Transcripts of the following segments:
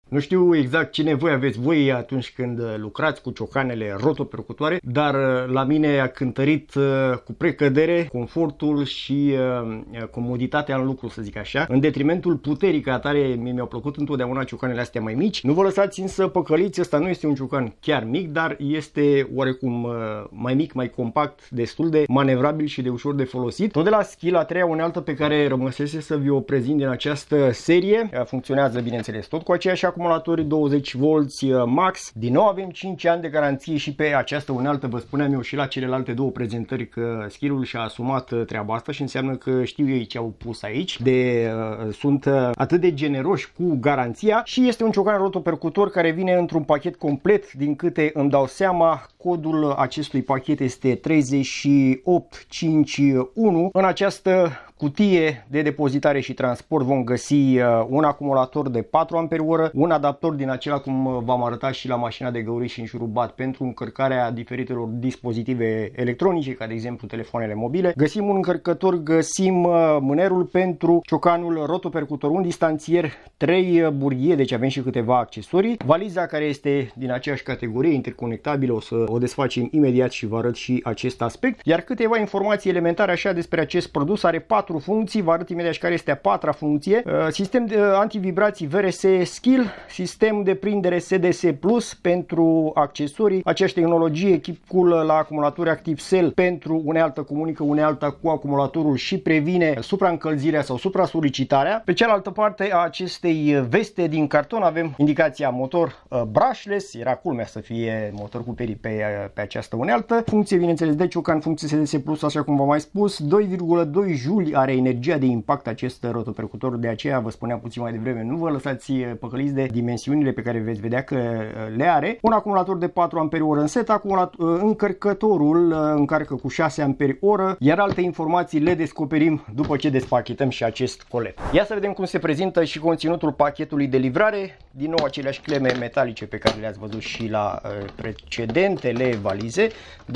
Nu știu exact ce nevoie aveți voi atunci când lucrați cu ciocanele rotopercutoare, dar la mine a cântărit cu precădere confortul și comoditatea în lucru, să zic așa, în detrimentul puterii, ca atare mi-au plăcut întotdeauna ciocanele astea mai mici. Nu vă lăsați însă păcăliți, ăsta nu este un ciocan chiar mic, dar este oarecum mai mic, mai compact, destul de manevrabil și de ușor de folosit. Tot de la Skil, a treia unealtă pe care rămăsese să vi-o prezint din această serie, funcționează bineînțeles tot cu aceiași acumulatori 20V max. Din nou avem 5 ani de garanție și pe această unealtă. Vă spuneam eu și la celelalte două prezentări că Skilul și-a asumat treaba asta și înseamnă că știu ei ce au pus aici. Sunt atât de generoși cu garanția și este un ciocan rotopercutor care vine într-un pachet complet. Din câte îmi dau seama, codul acestui pachet este 3851. În această cutie de depozitare și transport vom găsi un acumulator de 4 Ah, un adaptor din acela cum v-am arătat și la mașina de găurit și înșurubat pentru încărcarea diferitelor dispozitive electronice, ca de exemplu telefoanele mobile. Găsim un încărcător, găsim mânerul pentru ciocanul rotopercutor, un distanțier, 3 burghie, deci avem și câteva accesorii. Valiza care este din aceeași categorie, interconectabilă, o să o desfacem imediat și vă arăt și acest aspect. Iar câteva informații elementare așa despre acest produs: are 4 funcții, vă arăt imediat și care este a 4-a funcție. Sistem de antivibrații VRS Skil, sistem de prindere SDS Plus pentru accesorii, aceeași tehnologie Keep Cool la acumulatori Active Cell pentru unealtă, comunică unealta cu acumulatorul și previne supraîncălzirea sau supra-solicitarea. Pe cealaltă parte a acestei veste din carton avem indicația motor brushless, era culmea să fie motor cu perii pe această unealtă. Funcție, bineînțeles, de ciocan, funcție SDS Plus, așa cum v-am mai spus, 2,2 juli are energia de impact acest rotopercutor, de aceea vă spuneam puțin mai devreme, nu vă lăsați păcăliți de dimensiunile pe care veți vedea că le are. Un acumulator de 4 Ah în set, încărcătorul încarcă cu 6 Ah, iar alte informații le descoperim după ce despachetăm și acest colet. Ia să vedem cum se prezintă și conținutul pachetului de livrare. Din nou aceleași cleme metalice pe care le-ați văzut și la precedentele valize.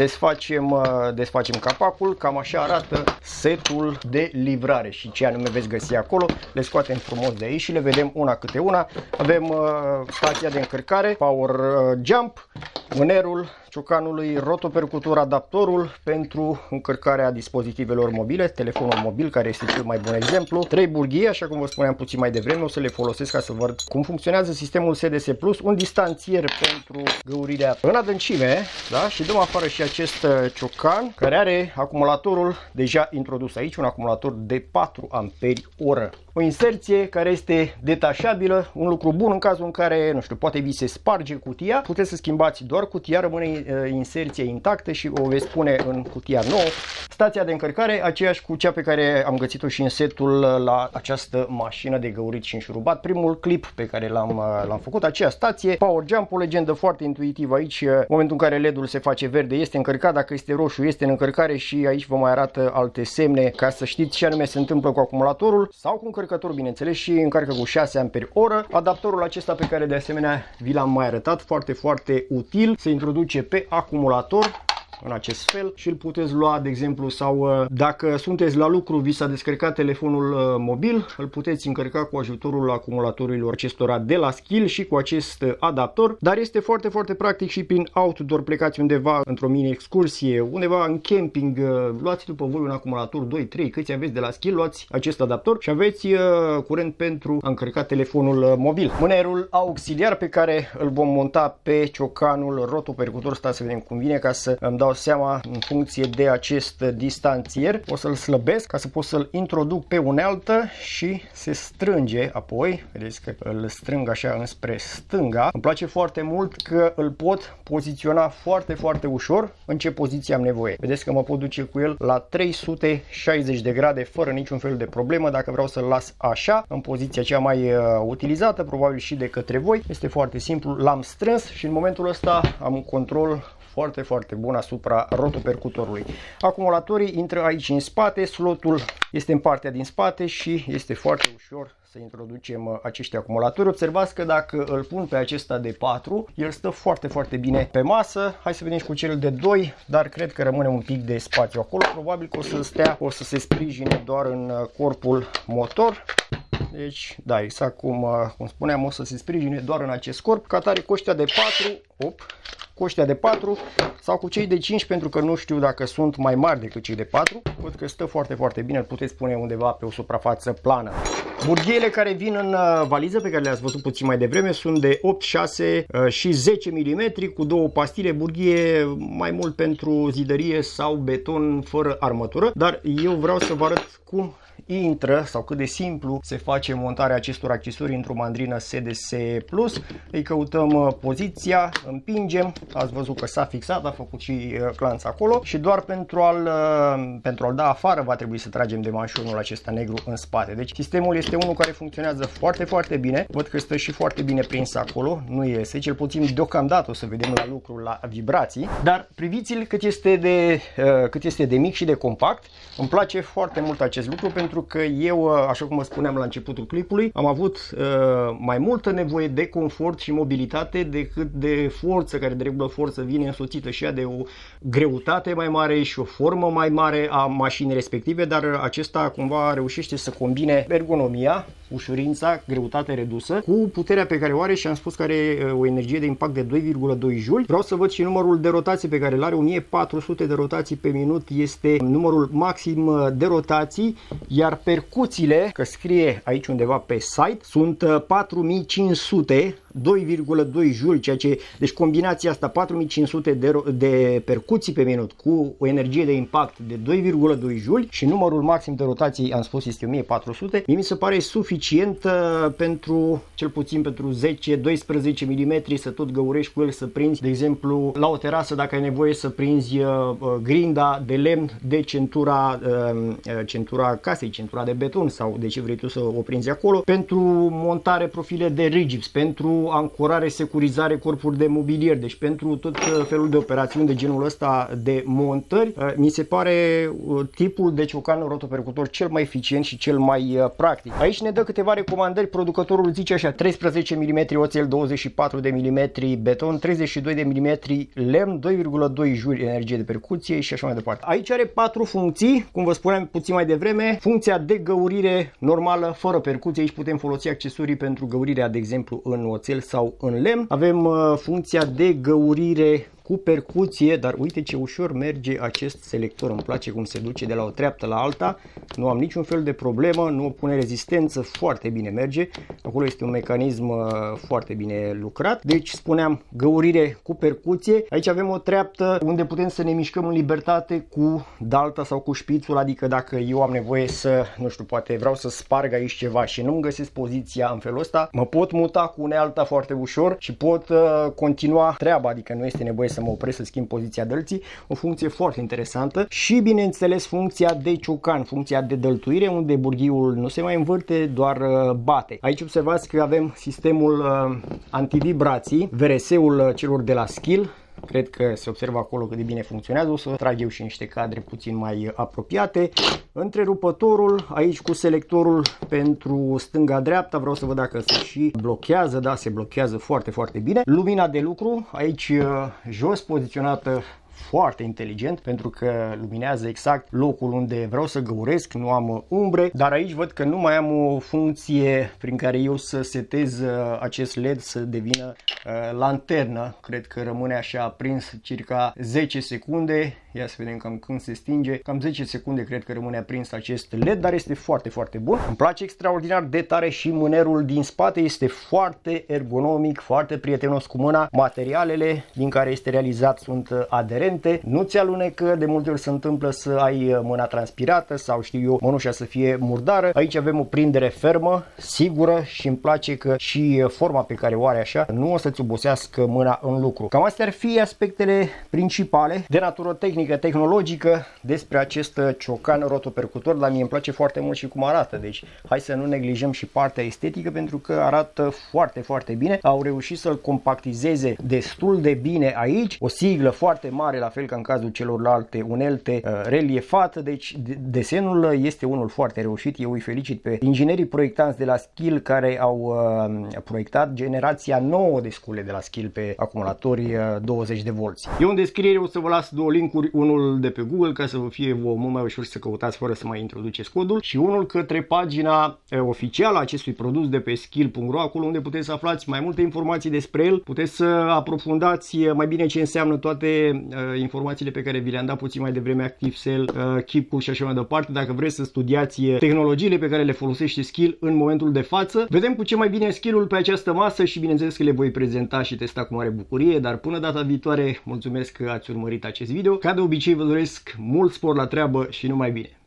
Desfacem capacul, cam așa arată setul de livrare și ce anume veți găsi acolo. Le scoatem frumos de aici și le vedem una câte una. Avem stația de încărcare, power jump, mânerul ciocanului rotopercutor, adaptorul pentru încărcarea dispozitivelor mobile, telefonul mobil care este cel mai bun exemplu, 3 burghie, așa cum vă spuneam puțin mai devreme, o să le folosesc ca să văd cum funcționează sistemul SDS Plus, un distanțier pentru găurirea în adâncime, da? Și dăm afară și acest ciocan care are acumulatorul deja introdus aici, un acumulator de 4 Ah. O inserție care este detașabilă, un lucru bun în cazul în care, nu știu, poate vi se sparge cutia, puteți să schimbați doar cutia, rămâne inserția intactă și o veți pune în cutia nouă. Stația de încărcare, aceeași cu cea pe care am găsit-o și în setul la această mașină de găurit și înșurubat. Primul clip pe care l-am făcut, aceea stație, power jump, o legendă foarte intuitivă aici. În momentul în care LED-ul se face verde, este încărcat, dacă este roșu, este în încărcare și aici vă mai arată alte semne ca să știți ce anume se întâmplă cu acumulatorul sau cu încărcătorul, bineînțeles, și încarcă cu 6 Ah. Adaptorul acesta pe care de asemenea vi l-am mai arătat, foarte, foarte util, se introduce pe acumulator în acest fel și îl puteți lua, de exemplu, sau dacă sunteți la lucru, vi s-a descărcat telefonul mobil, îl puteți încărca cu ajutorul acumulatorilor acestora de la Skil și cu acest adaptor, dar este foarte, foarte practic și prin outdoor. Plecați undeva într-o mini-excursie, undeva în camping, luați după voi un acumulator 2-3, câți aveți de la Skil, luați acest adaptor și aveți curent pentru a încărca telefonul mobil. Mânerul auxiliar pe care îl vom monta pe ciocanul rotopercutor, stați să vedem cum vine ca să îmi dau seama în funcție de acest distanțier. O să-l slăbesc ca să pot să-l introduc pe unealtă și se strânge apoi. Vedeți că îl strâng așa înspre stânga. Îmi place foarte mult că îl pot poziționa foarte, foarte ușor în ce poziție am nevoie. Vedeți că mă pot duce cu el la 360 de grade fără niciun fel de problemă. Dacă vreau să-l las așa, în poziția cea mai utilizată, probabil și de către voi, este foarte simplu. L-am strâns și în momentul ăsta am un control foarte, foarte bun asupra rotopercutorului. Acumulatorii intră aici în spate, slotul este în partea din spate și este foarte ușor să introducem acești acumulatori. Observați că dacă îl pun pe acesta de 4, el stă foarte, foarte bine pe masă. Hai să vedem și cu cel de 2, dar cred că rămâne un pic de spațiu acolo. Probabil că o să se sprijine doar în corpul motor. Deci, da, exact cum spuneam, o să se sprijine doar în acest corp. Ca atare, cu ăștia de 4, cu ăștia de 4 sau cu cei de 5, pentru că nu știu dacă sunt mai mari decât cei de 4. Văd că stă foarte, foarte bine, îl puteți pune undeva pe o suprafață plană. Burghiile care vin în valiză, pe care le-ați văzut puțin mai devreme, sunt de 8, 6 și 10 mm cu două pastile. Burghie mai mult pentru zidărie sau beton fără armătură, dar eu vreau să vă arăt cum intră sau cât de simplu se face montarea acestor accesorii într-o mandrină SDS Plus. Îi căutăm poziția, împingem, ați văzut că s-a fixat, a făcut și clanț acolo și doar pentru a-l da afară va trebui să tragem de manșonul acesta negru în spate. Deci sistemul este unul care funcționează foarte, foarte bine. Văd că stă și foarte bine prins acolo, nu iese, cel puțin deocamdată, o să vedem la lucru, la vibrații, dar priviți-l cât este de mic și de compact. Îmi place foarte mult acest lucru pentru că eu, așa cum vă spuneam la începutul clipului, am avut mai multă nevoie de confort și mobilitate decât de forță, care de regulă forță vine însoțită și ea de o greutate mai mare și o formă mai mare a mașinii respective, dar acesta cumva reușește să combine ergonomia, ușurința, greutate redusă, cu puterea pe care o are și am spus că are o energie de impact de 2,2 J. Vreau să văd și numărul de rotații pe care îl are, 1400 de rotații pe minut este numărul maxim de rotații, iar percuțiile, că scrie aici undeva pe site, sunt 4500, 2,2 J, ceea ce, deci combinația asta 4500 de percuții pe minut cu o energie de impact de 2,2 J și numărul maxim de rotații, am spus, este 1400, mi se pare suficient pentru, cel puțin pentru 10-12 mm să tot găurești cu el, să prinzi, de exemplu, la o terasă, dacă ai nevoie să prinzi grinda de lemn de centura casei, centura de beton sau de ce vrei tu să o prinzi acolo, pentru montare profile de rigips, pentru ancorare, securizare, corpuri de mobilier, deci pentru tot felul de operațiuni de genul ăsta de montări, mi se pare tipul de ciocan rotopercutor cel mai eficient și cel mai practic. Aici ne dă câteva recomandări, producătorul zice așa: 13 mm oțel, 24 de mm beton, 32 de mm lemn, 2,2 J energie de percuție și așa mai departe. Aici are 4 funcții, cum vă spuneam puțin mai devreme. Funcția de găurire normală, fără percuție, aici putem folosi accesorii pentru găurirea, de exemplu, în oțel sau în lemn. Avem funcția de găurire cu percuție, dar uite ce ușor merge acest selector, îmi place cum se duce de la o treaptă la alta, nu am niciun fel de problemă, nu opune rezistență, foarte bine merge, acolo este un mecanism foarte bine lucrat. Deci spuneam, găurire cu percuție. Aici avem o treaptă unde putem să ne mișcăm în libertate cu dalta sau cu șpițul, adică dacă eu am nevoie să, nu știu, poate vreau să sparg aici ceva și nu-mi găsesc poziția în felul ăsta, mă pot muta cu unealta foarte ușor și pot continua treaba, adică nu este nevoie să mă opresc să schimb poziția dălții, o funcție foarte interesantă. Și bineînțeles funcția de ciocan, funcția de dăltuire, unde burghiul nu se mai învârte, doar bate. Aici observați că avem sistemul antivibrații, VRS-ul celor de la Skil. Cred că se observă acolo cât de bine funcționează. O să trag eu și niște cadre puțin mai apropiate. Întrerupătorul, aici cu selectorul pentru stânga-dreapta, vreau să văd dacă se și blochează. Da, se blochează foarte, foarte bine. Lumina de lucru, aici jos poziționată, foarte inteligent, pentru că luminează exact locul unde vreau să găuresc, nu am umbre, dar aici văd că nu mai am o funcție prin care eu să setez acest LED să devină lanternă. Cred că rămâne așa aprins circa 10 secunde. Ia să vedem cam când se stinge. Cam 10 secunde cred că rămâne aprins acest LED, dar este foarte, foarte bun. Îmi place extraordinar de tare și mânerul din spate, este foarte ergonomic, foarte prietenos cu mâna. Materialele din care este realizat sunt aderente, nu ți alunecă, de multe ori se întâmplă să ai mâna transpirată sau știu eu, mănușa să fie murdară. Aici avem o prindere fermă, sigură și îmi place că și forma pe care o are așa nu o să-ți obosească mâna în lucru. Cam astea ar fi aspectele principale de natură tehnică, tehnologică despre acest ciocan rotopercutor, dar mie îmi place foarte mult și cum arată. Deci hai să nu neglijăm și partea estetică, pentru că arată foarte, foarte bine. Au reușit să-l compactizeze destul de bine aici. O siglă foarte mare, la fel ca în cazul celorlalte unelte, reliefată. Deci desenul este unul foarte reușit. Eu îi felicit pe inginerii proiectanți de la Skil care au proiectat generația nouă de scule de la Skil pe acumulatori 20 de volți. Eu în descriere o să vă las două linkuri unul de pe Google ca să vă fie mult mai ușor să căutați fără să mai introduceți codul și unul către pagina oficială a acestui produs de pe skill.ro, acolo unde puteți să aflați mai multe informații despre el, puteți să aprofundați mai bine ce înseamnă toate informațiile pe care vi le-am dat puțin mai devreme, ActiveSell, Keep și așa mai departe, dacă vreți să studiați tehnologiile pe care le folosește Skill în momentul de față. Vedem cu ce mai bine Skill-ul pe această masă și bineînțeles că le voi prezenta și testa cu mare bucurie, dar până data viitoare, mulțumesc că ați urmărit acest video. Ca de obicei vă doresc mult spor la treabă și numai bine!